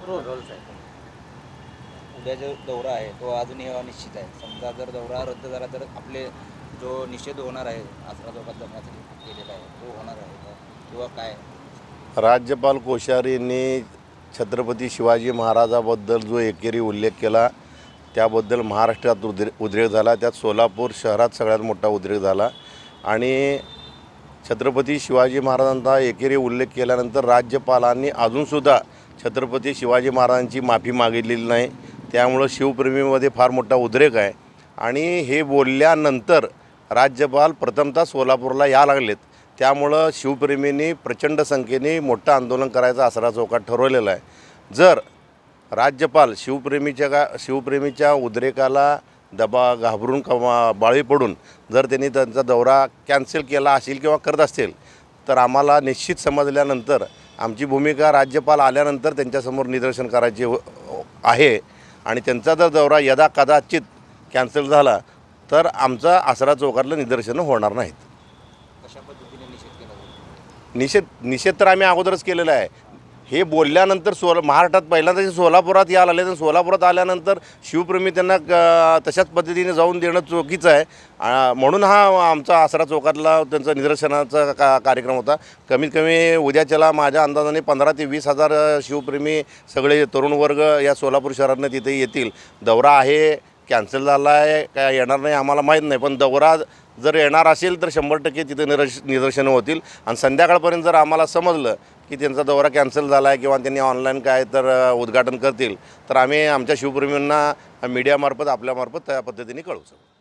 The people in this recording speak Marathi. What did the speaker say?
रोल्स आहे. उद्या जो दौरा आहे तो अजूनही अनिश्चित आहे. समजा जर दौरा रद्द झाला तर आपले जो निषेध होणार आहे आसरा चौकात धरण्यासाठी केलेला आहे तो होणार आहे का किंवा काय? राज्यपाल कोश्यारी यांनी छत्रपती शिवाजी महाराजाबद्दल जो एकेरी उल्लेख केला त्याबद्दल महाराष्ट्रात उद्रेक झाला. त्यात सोलापूर शहरात सगळ्यात मोठा उद्रेक झाला आणि छत्रपती शिवाजी महाराजांचा एकेरी उल्लेख केल्यानंतर राज्यपालांनी अजूनसुद्धा छत्रपती शिवाजी महाराजांची माफी मागितलेली नाही. त्यामुळं शिवप्रेमीमध्ये फार मोठा उद्रेक आहे आणि हे बोलल्यानंतर राज्यपाल प्रथमतः सोलापूरला या लागलेत. त्यामुळं शिवप्रेमींनी प्रचंड संख्येने मोठं आंदोलन करायचं आसरा चौकात ठरवलेलं आहे. जर राज्यपाल शिवप्रेमीच्या उद्रेकाला घाबरून बाळी पडून जर त्यांनी त्यांचा दौरा कॅन्सल केला असेल किंवा करत असतील तर आम्हाला निश्चित समजल्यानंतर आमची भूमिका राज्यपाल आल्यानंतर त्यांच्यासमोर निदर्शन करायची आहे आणि त्यांचा जर दौरा यदा कदाचित कॅन्सल झाला तर आमचा आसरा चौकातलं निदर्शनं होणार नाहीत. कशा पद्धतीने निषेध केला? निषेध तर आम्ही अगोदरच केलेला आहे. हे बोलल्यानंतर महाराष्ट्रात पहिल्यांदा सोलापुरात यायला आले तर सोलापुरात आल्यानंतर शिवप्रेमी त्यांना तशाच पद्धतीने जाऊन देणं चुकीचं आहे. म्हणून हा आमचा आसरा चौकातला त्यांचा निदर्शनाचा कार्यक्रम होता. कमीत कमी उद्याच्याला माझ्या अंदाजाने 15,000 ते 20,000 शिवप्रेमी सगळे तरुण वर्ग या सोलापूर शहरातनं तिथे येतील. दौरा आहे कॅन्सल झाला आहे काय येणार नाही आम्हाला माहीत नाही, पण दौरा जर येणार असेल तर 100% तिथे निदर्शनं होतील. आणि संध्याकाळपर्यंत जर आम्हाला समजलं की त्यांचा दौरा कॅन्सल झाला आहे किंवा त्यांनी ऑनलाईन काय तर उद्घाटन करतील तर आम्ही आमच्या शिवप्रेमींना मीडियामार्फत आपल्यामार्फत त्या पद्धतीने कळवू.